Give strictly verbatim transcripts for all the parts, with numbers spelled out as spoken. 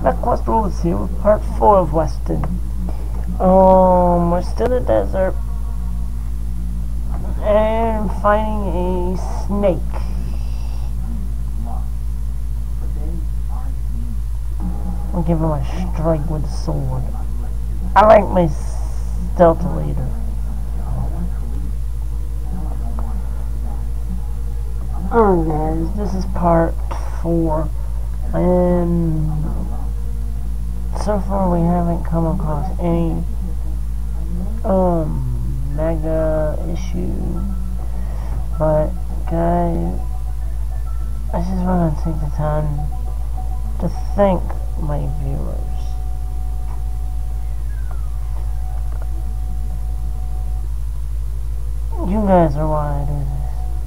MechQuest Rules here with part four of Weston. Um, we're still in the desert and fighting a snake. I'll give him a strike with the sword. I like my stealth leader. Alright guys, this is part four. And so far we haven't come across any um mega issue, but guys, I just want to take the time to thank my viewers. You guys are why I do this.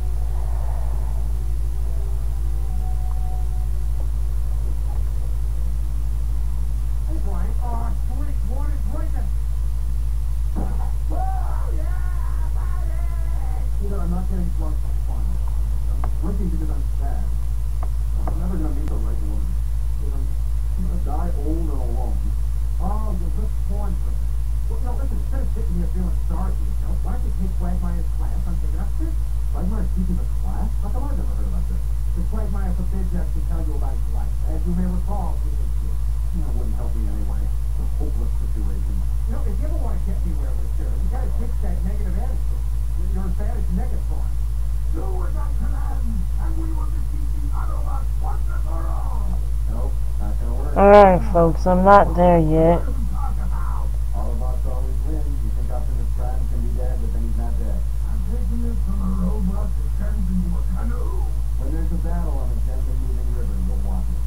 I'm not getting drunk for fun. I'm drinking because I'm sad. I'm never going to meet the right woman. I'm, I'm going to die old and alone. Oh, you're just porn for me. Well, now listen, instead of sitting here feeling sorry for yourself, why don't you take Quagmire's class on taking up this? Quagmire's teaching a class? How come I've never heard about this? The Quagmire forbids us to tell you about his life. As you may recall, he was kid. You know, it wouldn't help me anyway. It's a hopeless situation. You know, if you ever want to get anywhere with a shirt, you got to ditch that negative attitude. You're as bad as Megatron. Do what I command, and we will defeat the Autobots once and for all. Nope, not gonna work. Alright folks, I'm not there yet. Autobots always win. You think Optimus Prime can be dead, but then he's not dead. I'm taking this from a robot that turns into a canoe. When there's a battle on a gently moving river, you'll want me.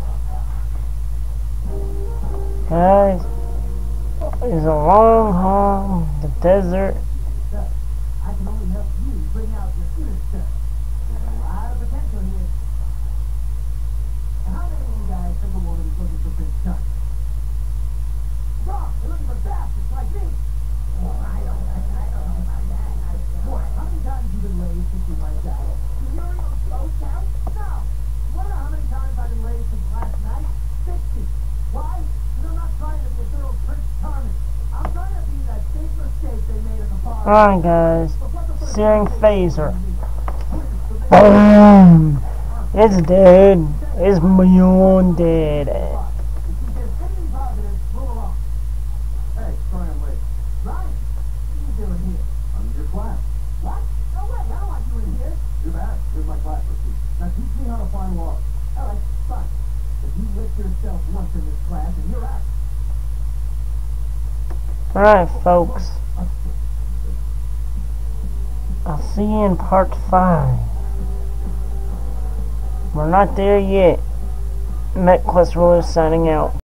Guys, it's a long haul, the desert. I can only help you bring out your inner self. There's a lot of potential here. And how many of you guys think a woman is looking for big shots? Stop! You're looking for bastards like me! Oh, I don't, I, I don't know about that. I, boy, how many times have you been laid since you went out? Do Muriel slow count? No! You wanna know how many times I've been laid since last night? Sixty. Why? Because I'm not trying to be a good old Prince Charming. I'm trying to be that big mistake they made at the bar. Alright guys, searing phaser. Boom! It's dead. It's beyond dead. Hey, sorry I'm late. Ryan, what are you doing here? I'm in your class. What? No way, I don't want you in here. Too bad. Here's my class receipt. Now teach me how to find logs. Alright, fine. If you lift yourself once in this class and you're out. Alright folks, I'll see you in part five. We're not there yet. MechQuest Ruler signing out.